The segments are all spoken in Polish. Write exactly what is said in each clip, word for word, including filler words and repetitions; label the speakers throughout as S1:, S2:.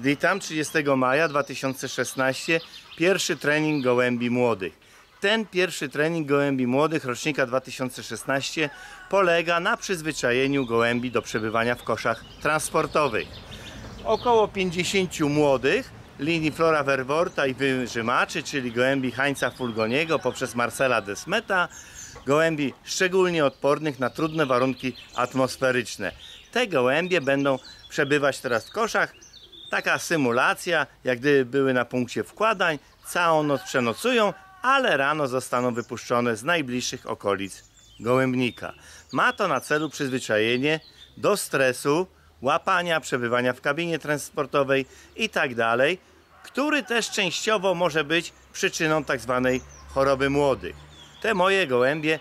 S1: Witam, trzydziestego maja dwa tysiące szesnastego, pierwszy trening gołębi młodych. Ten pierwszy trening gołębi młodych rocznika dwa tysiące szesnastego polega na przyzwyczajeniu gołębi do przebywania w koszach transportowych. Około pięćdziesięciu młodych linii Flora Verworta i wyżymaczy, czyli gołębi Heinza Fulgoniego poprzez Marcela Desmeta, gołębi szczególnie odpornych na trudne warunki atmosferyczne. Te gołębie będą przebywać teraz w koszach. Taka symulacja, jak gdyby były na punkcie wkładań, całą noc przenocują, ale rano zostaną wypuszczone z najbliższych okolic gołębnika. Ma to na celu przyzwyczajenie do stresu, łapania, przebywania w kabinie transportowej i tak dalej, który też częściowo może być przyczyną tak zwanej choroby młodych. Te moje gołębie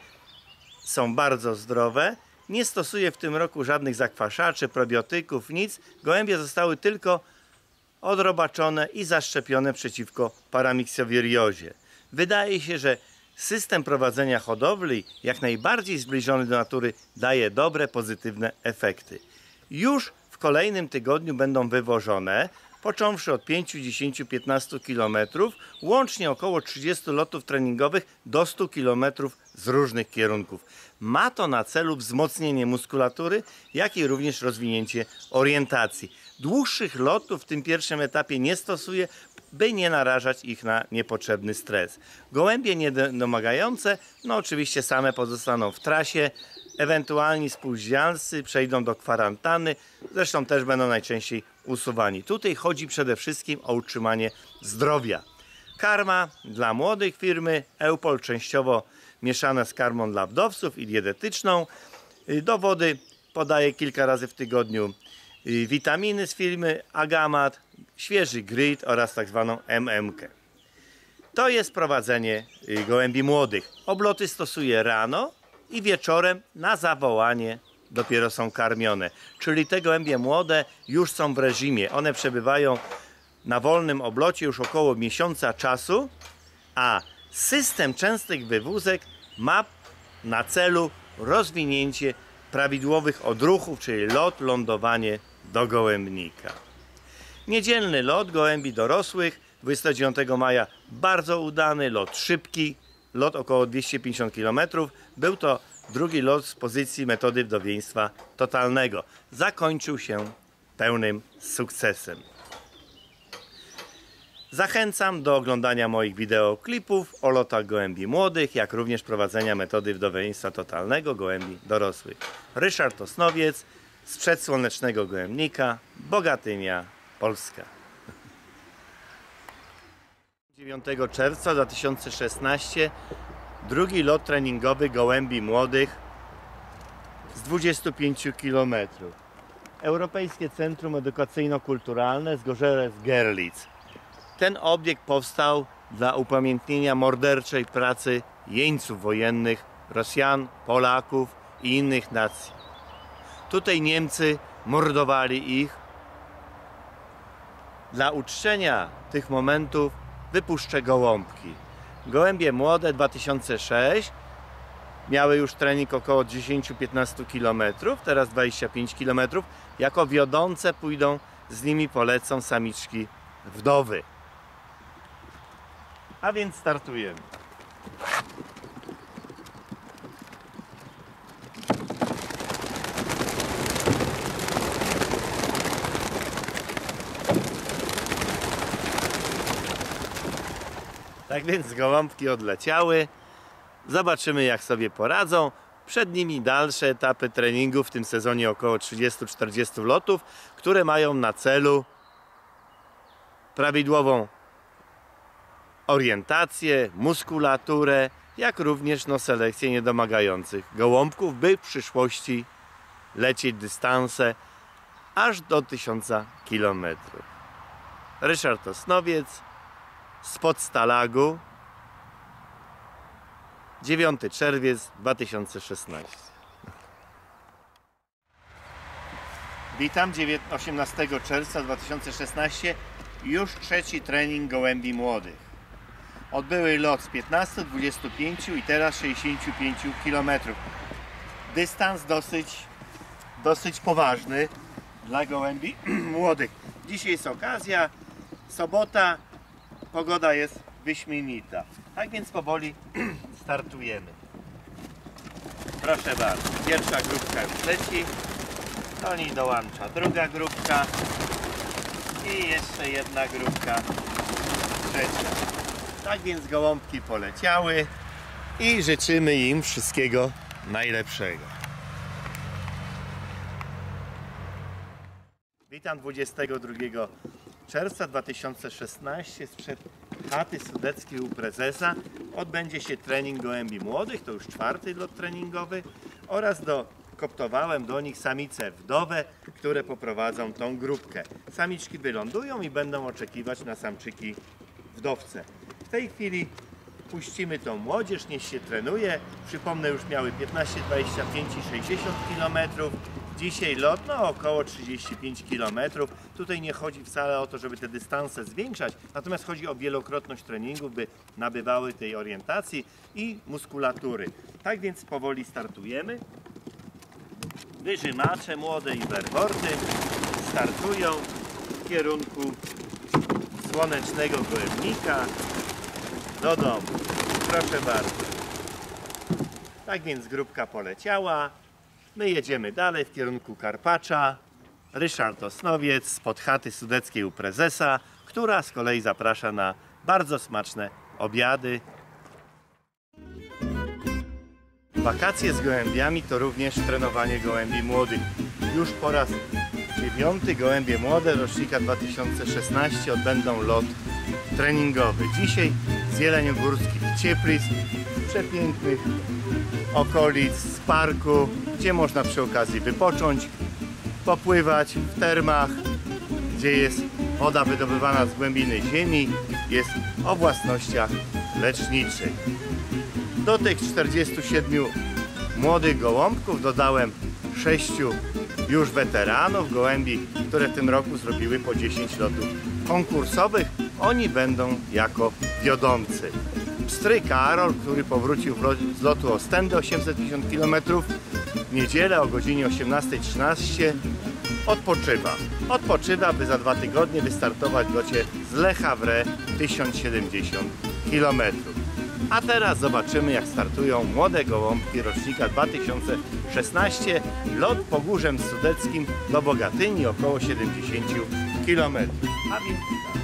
S1: są bardzo zdrowe. Nie stosuję w tym roku żadnych zakwaszaczy, probiotyków, nic. Gołębie zostały tylko odrobaczone i zaszczepione przeciwko paramiksowiriozie. Wydaje się, że system prowadzenia hodowli, jak najbardziej zbliżony do natury, daje dobre, pozytywne efekty. Już w kolejnym tygodniu będą wywożone, począwszy od pięciu, dziesięciu, piętnastu kilometrów, łącznie około trzydziestu lotów treningowych do stu kilometrów z różnych kierunków. Ma to na celu wzmocnienie muskulatury, jak i również rozwinięcie orientacji. Dłuższych lotów w tym pierwszym etapie nie stosuję, by nie narażać ich na niepotrzebny stres. Gołębie niedomagające, no oczywiście same pozostaną w trasie, ewentualni spółdzielcy przejdą do kwarantanny, zresztą też będą najczęściej usuwani. Tutaj chodzi przede wszystkim o utrzymanie zdrowia. Karma dla młodych firmy Eupol, częściowo mieszane z karmą dla wdowców i dietetyczną. Do wody podaję kilka razy w tygodniu witaminy z firmy Agamat, świeży grid oraz tak zwaną M M K. To jest prowadzenie gołębi młodych. Obloty stosuję rano i wieczorem na zawołanie dopiero są karmione. Czyli te gołębie młode już są w reżimie. One przebywają na wolnym oblocie już około miesiąca czasu, a system częstych wywózek ma na celu rozwinięcie prawidłowych odruchów, czyli lot, lądowanie do gołębnika. Niedzielny lot gołębi dorosłych dwudziestego dziewiątego maja, bardzo udany, lot szybki, lot około dwieście pięćdziesiąt kilometrów. Był to drugi lot z pozycji metody wdowieństwa totalnego. Zakończył się pełnym sukcesem. Zachęcam do oglądania moich wideoklipów o lotach gołębi młodych, jak również prowadzenia metody wdowieństwa totalnego gołębi dorosłych. Ryszard Osnowiec z przedsłonecznego gołębnika, Bogatynia, Polska. dziewiątego czerwca dwa tysiące szesnastego drugi lot treningowy gołębi młodych z dwudziestu pięciu kilometrów. Europejskie Centrum Edukacyjno-Kulturalne Zgorzelec-Görlitz. Ten obiekt powstał dla upamiętnienia morderczej pracy jeńców wojennych, Rosjan, Polaków i innych nacji. Tutaj Niemcy mordowali ich. Dla uczczenia tych momentów wypuszczę gołąbki. Gołębie młode dwa tysiące szósty miały już trening około dziesięć do piętnastu kilometrów, teraz dwadzieścia pięć kilometrów. Jako wiodące pójdą, z nimi polecą samiczki wdowy. A więc startujemy. Tak więc gołąbki odleciały. Zobaczymy, jak sobie poradzą. Przed nimi dalsze etapy treningu, w tym sezonie około trzydziestu do czterdziestu lotów, które mają na celu prawidłową orientację, muskulaturę, jak również no, selekcję niedomagających gołąbków, by w przyszłości lecieć dystanse aż do tysiąca kilometrów. Ryszard Osnowiec spod Stalagu, dziewiąty czerwiec dwa tysiące szesnasty. Witam, osiemnastego czerwca dwa tysiące szesnastego, już trzeci trening gołębi młodych. Odbyły lot z piętnastu, dwudziestu pięciu i teraz sześćdziesięciu pięciu kilometrów. Dystans dosyć, dosyć poważny dla gołębi młodych. Dzisiaj jest okazja, sobota, pogoda jest wyśmienita. Tak więc powoli startujemy. Proszę bardzo, pierwsza grupka już leci, do niej dołącza druga grupka i jeszcze jedna grupka trzecia. Tak więc gołąbki poleciały i życzymy im wszystkiego najlepszego. Witam dwudziestego drugiego czerwca dwa tysiące szesnastego. Sprzed chaty sudeckiej u prezesa odbędzie się trening gołębi młodych, to już czwarty lot treningowy, oraz dokoptowałem do nich samice wdowe, które poprowadzą tą grupkę. Samiczki wylądują i będą oczekiwać na samczyki wdowce. W tej chwili puścimy tą młodzież, niech się trenuje. Przypomnę, już miały piętnaście, dwadzieścia pięć i sześćdziesiąt kilometrów. Dzisiaj lot no około trzydzieści pięć kilometrów. Tutaj nie chodzi wcale o to, żeby te dystanse zwiększać, natomiast chodzi o wielokrotność treningu, by nabywały tej orientacji i muskulatury. Tak więc powoli startujemy. Wyżymacze młode i werworty startują w kierunku słonecznego gołębnika do domu. Proszę bardzo. Tak więc grupka poleciała. My jedziemy dalej w kierunku Karpacza. Ryszard Osnowiec spod chaty sudeckiej u prezesa, która z kolei zaprasza na bardzo smaczne obiady. Wakacje z gołębiami to również trenowanie gołębi młodych. Już po raz dziewiąty gołębie młode rocznika dwa tysiące szesnastego odbędą lot treningowy. Dzisiaj z jeleniogórskich Cieplic, przepięknych okolic, z parku, gdzie można przy okazji wypocząć, popływać w termach, gdzie jest woda wydobywana z głębiny ziemi, jest o własnościach leczniczych. Do tych czterdziestu siedmiu młodych gołąbków dodałem sześciu już weteranów, gołębi, które w tym roku zrobiły po dziesięć lotów konkursowych. Oni będą jako wiodący. Pstry Karol, który powrócił z lotu Ostędy osiemset pięćdziesiąt kilometrów, w niedzielę o godzinie osiemnastej trzynaście odpoczywa. Odpoczywa, by za dwa tygodnie wystartować w locie z Le Havre tysiąc siedemdziesiąt kilometrów. A teraz zobaczymy, jak startują młode gołąbki rocznika dwa tysiące szesnastego. Lot Pogórzem Sudeckim do Bogatyni około siedemdziesiąt kilometrów. A więc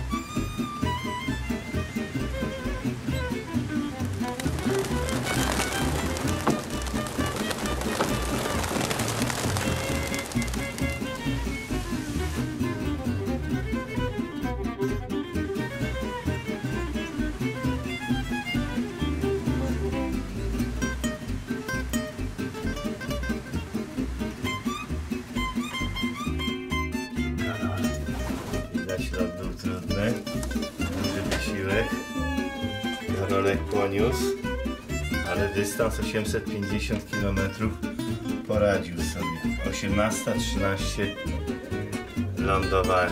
S1: ślad był trudny, duży wysiłek, Karolek poniósł, ale dystans osiemset pięćdziesiąt kilometrów poradził sobie. osiemnasta trzynaście lądowanie.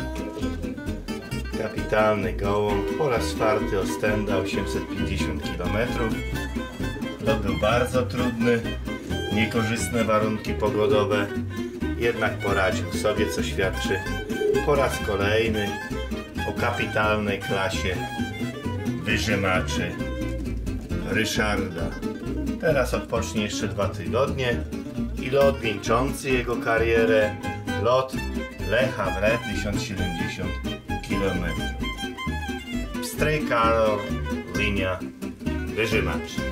S1: Kapitalny gołąb, po raz czwarty Ostęda, osiemset pięćdziesiąt kilometrów. Lot był bardzo trudny, niekorzystne warunki pogodowe, jednak poradził sobie, co świadczy po raz kolejny o kapitalnej klasie wyżymaczy Ryszarda. Teraz odpocznie jeszcze dwa tygodnie i lot wieńczący jego karierę, lot Le Havre tysiąc siedemdziesiąt kilometrów. Pstry Karol, linia wyżymaczy.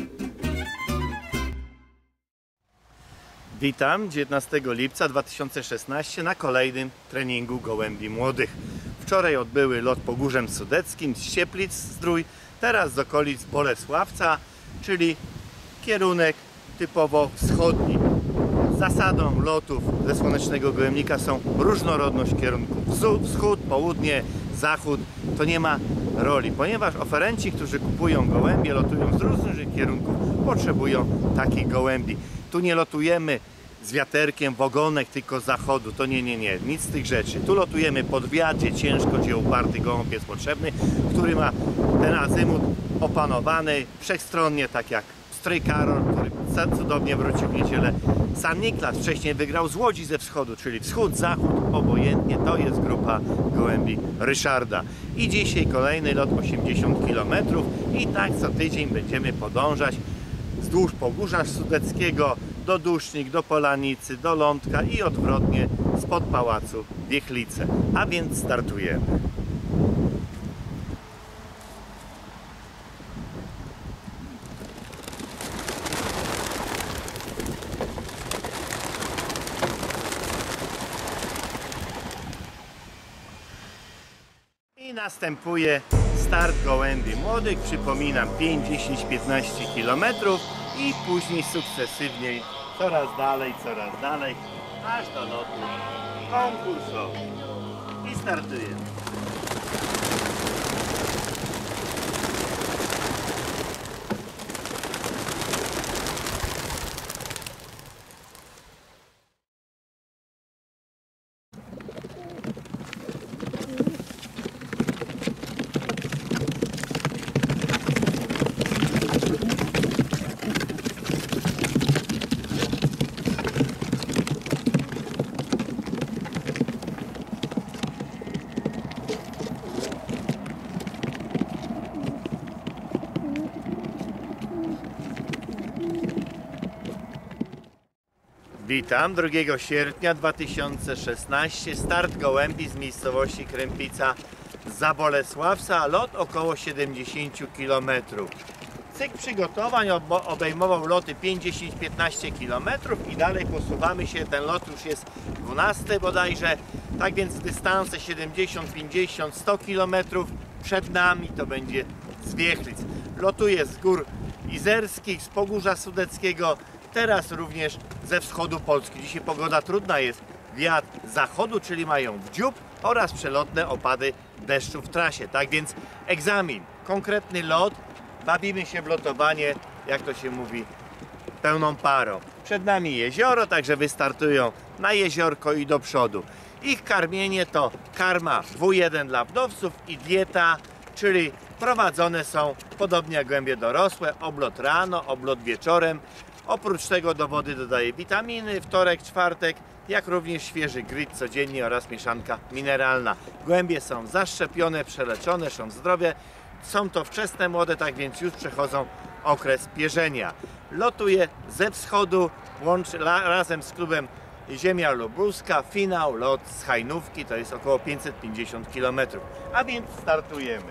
S1: Witam dziewiętnastego lipca dwa tysiące szesnastego na kolejnym treningu gołębi młodych. Wczoraj odbyły lot Pogórzem Sudeckim z Cieplic Zdrój, teraz z okolic Bolesławca, czyli kierunek typowo wschodni. Zasadą lotów ze słonecznego gołębnika są różnorodność kierunków. Wschód, południe, zachód, to nie ma roli, ponieważ oferenci, którzy kupują gołębie, lotują z różnych kierunków, potrzebują takich gołębi. Tu nie lotujemy z wiaterkiem w ogonek tylko z zachodu, to nie, nie, nie, nic z tych rzeczy. Tu lotujemy pod wiatr, gdzie ciężko, gdzie uparty gołąb jest potrzebny, który ma ten azymut opanowany wszechstronnie, tak jak Pstry Karol, który cudownie wrócił w niedzielę San Niklas. Wcześniej wygrał z Łodzi ze wschodu, czyli wschód, zachód, obojętnie. To jest grupa gołębi Ryszarda. I dzisiaj kolejny lot osiemdziesiąt kilometrów i tak co tydzień będziemy podążać wzdłuż Pogórza Sudeckiego do Dusznik, do Polanicy, do Lądka i odwrotnie spod Pałacu Wiechlice. A więc startujemy. I następuje start gołębi młodych. Przypominam, pięć, dziesięć, piętnaście kilometrów i później sukcesywnie coraz dalej, coraz dalej, aż do lotu konkursowy. I startujemy. Witam, drugiego sierpnia dwa tysiące szesnastego, start gołębi z miejscowości Krępica Zabolesławca, lot około siedemdziesiąt kilometrów. Cykl przygotowań obejmował loty pięć, dziesięć, piętnaście kilometrów i dalej posuwamy się, ten lot już jest dwunasty bodajże, tak więc dystanse siedemdziesiąt, pięćdziesiąt, sto kilometrów przed nami to będzie z Wiechlic. Lotuję z gór izerskich, z Pogórza Sudeckiego, teraz również ze wschodu Polski. Dzisiaj pogoda trudna jest, wiatr z zachodu, czyli mają wdziób oraz przelotne opady deszczu w trasie. Tak więc egzamin, konkretny lot, bawimy się w lotowanie, jak to się mówi, pełną parą. Przed nami jezioro, także wystartują na jeziorko i do przodu. Ich karmienie to karma W jeden dla wdowców i dieta, czyli prowadzone są podobnie jak gołębie dorosłe, oblot rano, oblot wieczorem. Oprócz tego do wody dodaję witaminy, wtorek, czwartek, jak również świeży gryt codziennie oraz mieszanka mineralna. Gołębie są zaszczepione, przeleczone, są zdrowe. Są to wczesne młode, tak więc już przechodzą okres pierzenia. Lotuję ze wschodu, łączy, la, razem z klubem Ziemia Lubuska, finał, lot z Hajnówki, to jest około pięćset pięćdziesiąt kilometrów. A więc startujemy.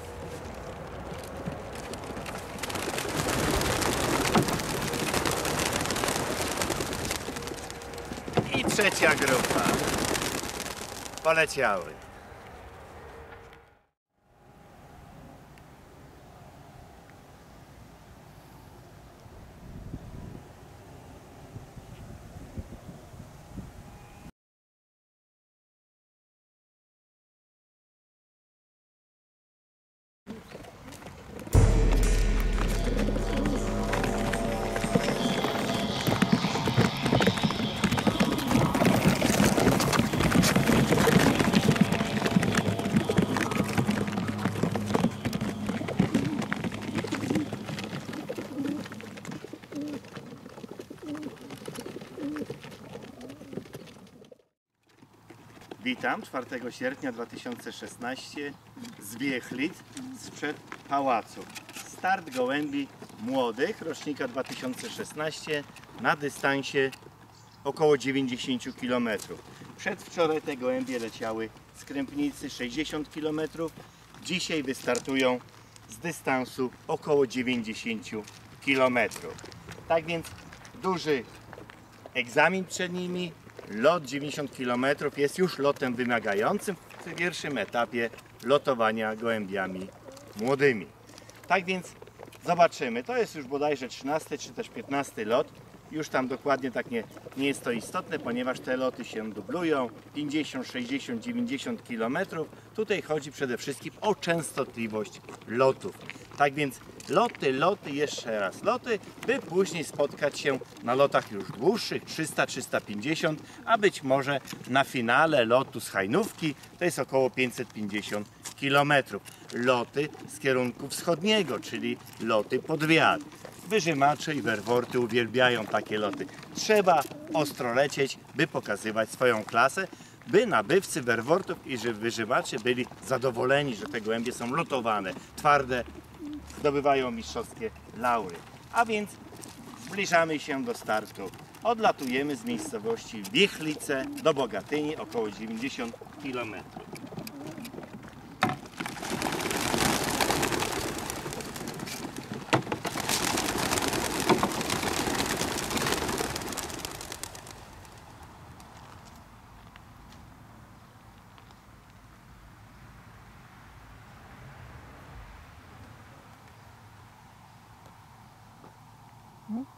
S1: I trzecia grupa. Poleciały. Witam, czwartego sierpnia dwa tysiące szesnastego z Wiechlic, sprzed pałacu. Start gołębi młodych, rocznika dwa tysiące szesnastego, na dystansie około dziewięćdziesiąt kilometrów. Przedwczoraj te gołębie leciały z Krępnicy sześćdziesiąt kilometrów, dzisiaj wystartują z dystansu około dziewięćdziesiąt kilometrów. Tak więc duży egzamin przed nimi. Lot dziewięćdziesiąt kilometrów jest już lotem wymagającym w pierwszym etapie lotowania gołębiami młodymi. Tak więc zobaczymy, to jest już bodajże trzynasty czy też piętnasty lot. Już tam dokładnie tak nie, nie jest to istotne, ponieważ te loty się dublują, pięćdziesiąt, sześćdziesiąt, dziewięćdziesiąt kilometrów. Tutaj chodzi przede wszystkim o częstotliwość lotów. Tak więc loty, loty, jeszcze raz loty, by później spotkać się na lotach już dłuższych, trzysta, trzysta pięćdziesiąt, a być może na finale lotu z Hajnówki, to jest około pięćset pięćdziesiąt kilometrów. Loty z kierunku wschodniego, czyli loty pod wiatr. wyżymacze i werworty uwielbiają takie loty. Trzeba ostro lecieć, by pokazywać swoją klasę, by nabywcy werwortów i wyżymaczy byli zadowoleni, że te gołębie są lotowane, twarde, zdobywają mistrzowskie laury. A więc zbliżamy się do startu. Odlatujemy z miejscowości Wichlice do Bogatyni, około dziewięćdziesiąt kilometrów.
S2: Hmm?